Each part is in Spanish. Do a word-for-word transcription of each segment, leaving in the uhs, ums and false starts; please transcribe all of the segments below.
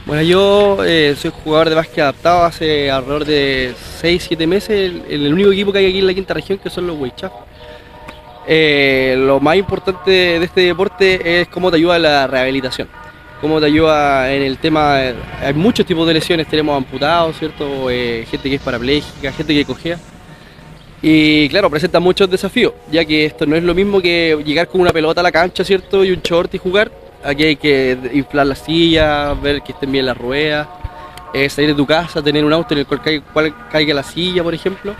Bueno, yo eh, soy jugador de básquet adaptado hace alrededor de seis siete meses, el, el único equipo que hay aquí en la quinta región que son los Weichaf. Eh, lo más importante de este deporte es cómo te ayuda la rehabilitación, cómo te ayuda en el tema, hay muchos tipos de lesiones, tenemos amputados, ¿cierto? Eh, gente que es parapléjica, gente que cojea. Y claro, presenta muchos desafíos, ya que esto no es lo mismo que llegar con una pelota a la cancha, ¿cierto? Y un short y jugar. Aquí hay que inflar las sillas, ver que estén bien las ruedas, eh, salir de tu casa, tener un auto en el cual caiga, cual caiga la silla, por ejemplo.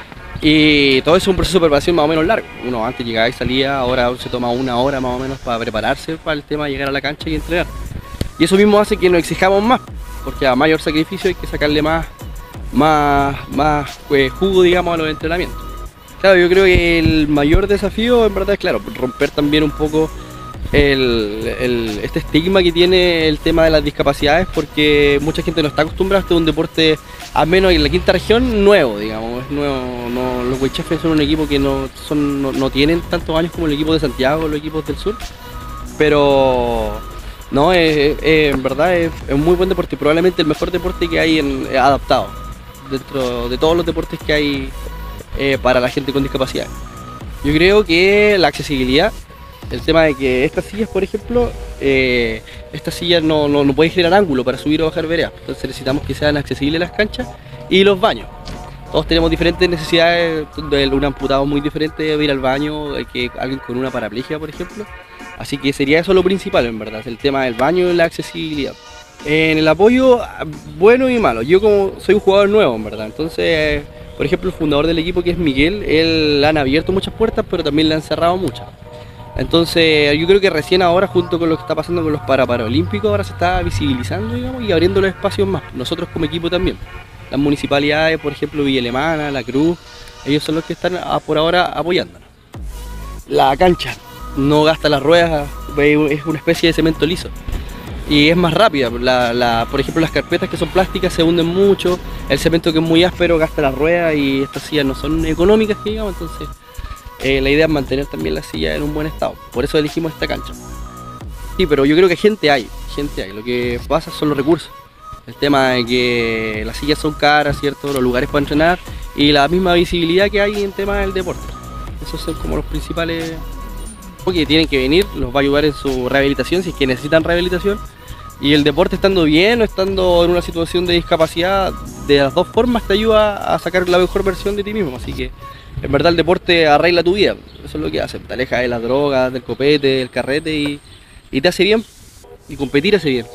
Y todo eso es un proceso de preparación más o menos largo. Uno antes llegaba y salía, ahora se toma una hora más o menos para prepararse para el tema de llegar a la cancha y entrenar. Y eso mismo hace que nos exijamos más, porque a mayor sacrificio hay que sacarle más, más, más pues, jugo, digamos, a los entrenamientos. Claro, yo creo que el mayor desafío en verdad es, claro, romper también un poco el, el- este estigma que tiene el tema de las discapacidades, porque mucha gente no está acostumbrada a este un deporte, al menos en la quinta región, nuevo, digamos, es nuevo. No, los Weichefes son un equipo que no, son, no, no tienen tantos años como el equipo de Santiago, los equipos del sur, pero no, es, es- en verdad es, es un muy buen deporte, probablemente el mejor deporte que hay en, adaptado dentro de todos los deportes que hay eh, para la gente con discapacidad. Yo creo que la accesibilidad, el tema de que estas sillas, por ejemplo, eh, estas sillas no, no, no pueden generar ángulo para subir o bajar veredas, entonces necesitamos que sean accesibles las canchas y los baños. Todos tenemos diferentes necesidades, de un amputado muy diferente de ir al baño, el que alguien con una paraplegia, por ejemplo. Así que sería eso lo principal, en verdad, el tema del baño y la accesibilidad. En el apoyo, bueno y malo. Yo como soy un jugador nuevo, en verdad. Entonces, por ejemplo, el fundador del equipo, que es Miguel, él le han abierto muchas puertas, pero también le han cerrado muchas. Entonces, yo creo que recién ahora, junto con lo que está pasando con los Paraparalímpicos, ahora se está visibilizando, digamos, y abriendo los espacios más. Nosotros como equipo también. Las municipalidades, por ejemplo, Villa Alemana, La Cruz, ellos son los que están a- por ahora apoyándonos. La cancha no gasta las ruedas, es una especie de cemento liso y es más rápida. La, la- por ejemplo, las carpetas que son plásticas se hunden mucho, el cemento que es muy áspero gasta las ruedas y estas sillas no son económicas, que digamos, entonces eh, la idea es mantener también la silla en un buen estado. Por eso elegimos esta cancha. Sí, pero yo creo que gente hay, gente hay. Lo que pasa son los recursos. El tema de que las sillas son caras, ¿cierto? Los lugares para entrenar y la misma visibilidad que hay en tema del deporte. Esos son como los principales que tienen que venir, los va a ayudar en su rehabilitación si es que necesitan rehabilitación. Y el deporte estando bien o estando en una situación de discapacidad, de las dos formas te ayuda a sacar la mejor versión de ti mismo. Así que en verdad el deporte arregla tu vida, eso es lo que hace, te aleja de las drogas, del copete, del carrete y, y te hace bien, y competir hace bien.